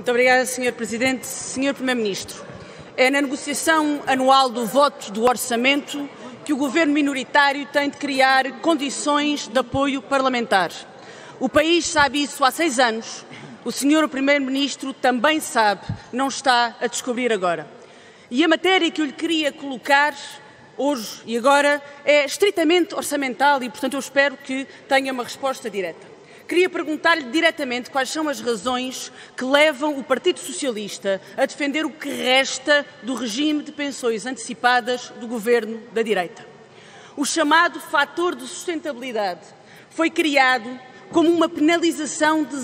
Muito obrigada, Sr. Presidente. Sr. Primeiro-Ministro, é na negociação anual do voto do orçamento que o Governo minoritário tem de criar condições de apoio parlamentar. O país sabe isso há 6 anos. O Sr. Primeiro-Ministro também sabe, não está a descobrir agora. E a matéria que eu lhe queria colocar hoje e agora é estritamente orçamental e, portanto, eu espero que tenha uma resposta direta. Queria perguntar-lhe diretamente quais são as razões que levam o Partido Socialista a defender o que resta do regime de pensões antecipadas do governo da direita. O chamado fator de sustentabilidade foi criado como uma penalização de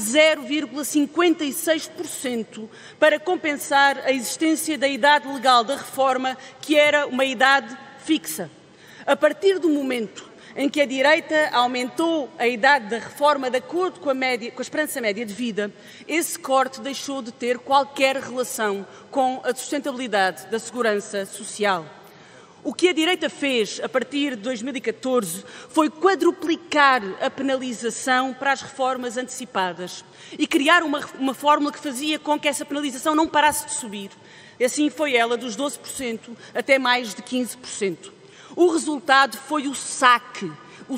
0,56% para compensar a existência da idade legal da reforma, que era uma idade fixa. A partir do momento em que a direita aumentou a idade da reforma de acordo com a esperança média de vida, esse corte deixou de ter qualquer relação com a sustentabilidade da segurança social. O que a direita fez a partir de 2014 foi quadruplicar a penalização para as reformas antecipadas e criar uma fórmula que fazia com que essa penalização não parasse de subir. E assim foi ela dos 12% até mais de 15%. O resultado foi o saque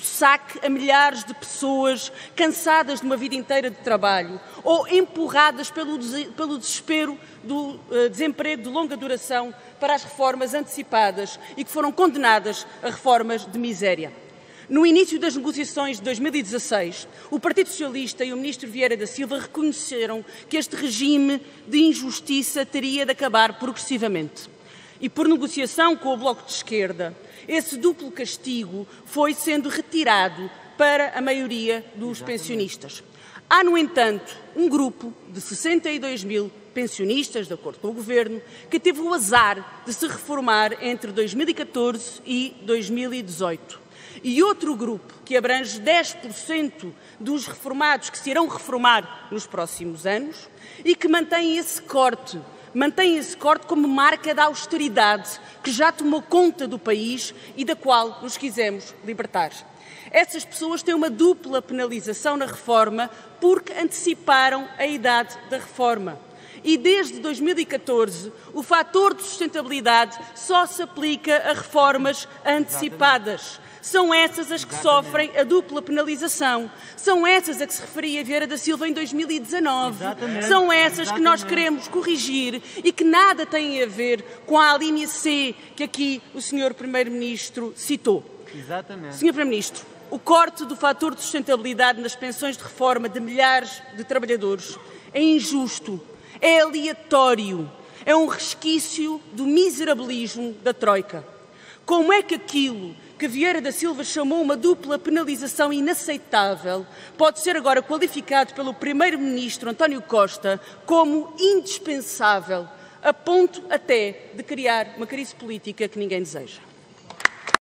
a milhares de pessoas cansadas de uma vida inteira de trabalho ou empurradas pelo desespero do desemprego de longa duração para as reformas antecipadas e que foram condenadas a reformas de miséria. No início das negociações de 2016, o Partido Socialista e o Ministro Vieira da Silva reconheceram que este regime de injustiça teria de acabar progressivamente. E por negociação com o Bloco de Esquerda, esse duplo castigo foi sendo retirado para a maioria dos pensionistas. Há, no entanto, um grupo de 62 mil pensionistas, de acordo com o Governo, que teve o azar de se reformar entre 2014 e 2018. E outro grupo, que abrange 10% dos reformados que se irão reformar nos próximos anos e que mantém esse corte como marca da austeridade que já tomou conta do país e da qual nos quisemos libertar. Essas pessoas têm uma dupla penalização na reforma porque anteciparam a idade da reforma. E desde 2014, o fator de sustentabilidade só se aplica a reformas antecipadas. São essas as que sofrem a dupla penalização. São essas a que se referia Vieira da Silva em 2019. São essas que nós queremos corrigir e que nada têm a ver com a alínea C que aqui o Sr. Primeiro-Ministro citou. Sr. Primeiro-Ministro, o corte do fator de sustentabilidade nas pensões de reforma de milhares de trabalhadores é injusto, é aleatório, é um resquício do miserabilismo da Troika. Como é que aquilo que Vieira da Silva chamou uma dupla penalização inaceitável pode ser agora qualificado pelo Primeiro-Ministro António Costa como indispensável, a ponto até de criar uma crise política que ninguém deseja?